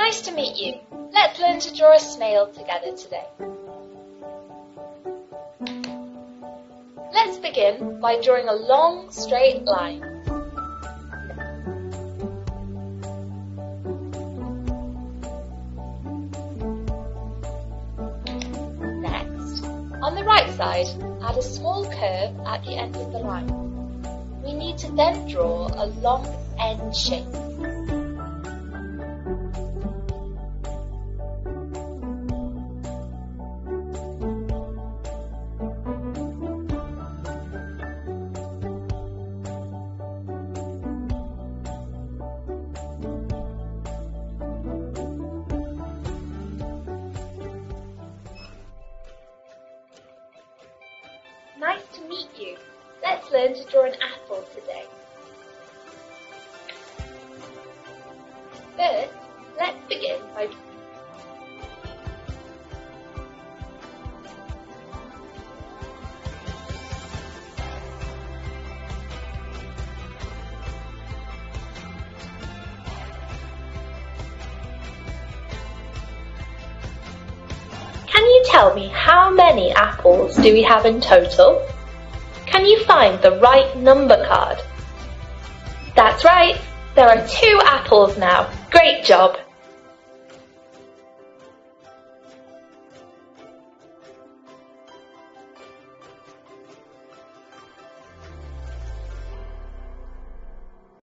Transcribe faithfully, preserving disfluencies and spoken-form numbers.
Nice to meet you. Let's learn to draw a snail together today. Let's begin by drawing a long, straight line. Next, on the right side, add a small curve at the end of the line. We need to then draw a long N shape. Nice to meet you. Let's learn to draw an apple today. First, let's begin by Can you tell me how many apples do we have in total? Can you find the right number card? That's right, there are two apples now. Great job!